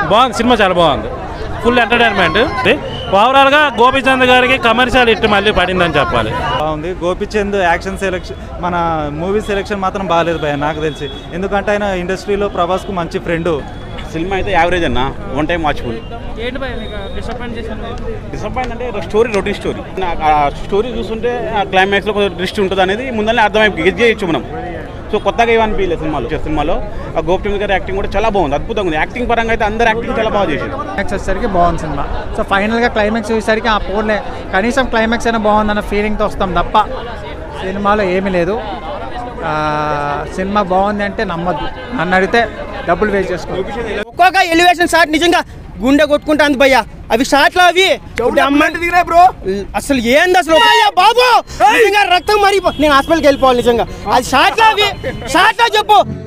బాగుంది సినిమా, చాలా బాగుంది. Full entertainment. ఓవరాల్గా గోపీచంద్ గారికి కమర్షియల్ హిట్ మళ్ళీ పడిందని చెప్పాలి. బాగుంది. గోపీచంద్ యాక్షన్ సెలెక్షన్, మన మూవీ సెలెక్షన్ మాత్రం బాగాలేదు భయ నాకు తెలిసి. ఎందుకంటే ఆయన ఇండస్ట్రీలో ప్రభాస్కు మంచి ఫ్రెండ్. సినిమా అయితే యావరేజ్ అన్న, వన్ టైం వాచ్ఫుల్. డిసప్పాయింట్ అంటే స్టోరీ రొటీన్ స్టోరీ. ఆ స్టోరీ చూస్తుంటే ఆ క్లైమాక్స్లో కొంచెం దృష్టి ఉంటుంది అనేది ముందనే అర్థమైపోయి గెస్ చేయొచ్చు మనం. సో కొత్తగా ఏమనిపించలేదు సినిమాలో. ఆ గోపీచంద్ గారి యాక్టింగ్ కూడా చాలా బాగుంది, అద్భుతంగా ఉంది. యాక్టింగ్ పరంగా అయితే అందరు యాక్టింగ్ చాలా బాగా చేశారు. క్లైమాక్స్ వచ్చేసరికి బాగుంది సినిమా. సో ఫైనల్గా క్లైమాక్స్ చూసేసరికి ఆ పోర్లే కనీసం క్లైమాక్స్ అయినా బాగుందన్న ఫీలింగ్తో వస్తాం తప్ప సినిమాలో ఏమీ లేదు. సినిమా బాగుంది అంటే నమ్మద్దు, నన్ను అడిగితే డబ్బులు వేస్ట్ చేసుకో. ఒక్కొక్క ఎలివేషన్ షాట్ నిజంగా గుండె కొట్టుకుంటుంది భయ్యా. అవి షాట్లు అవి అసలు ఏంది అసలు బాబు, నిజంగా రక్తం మరి నేను హాస్పిటల్కి వెళ్ళిపోవాలి నిజంగా. అది షాట్లు అవి షాట్లో చెప్పు.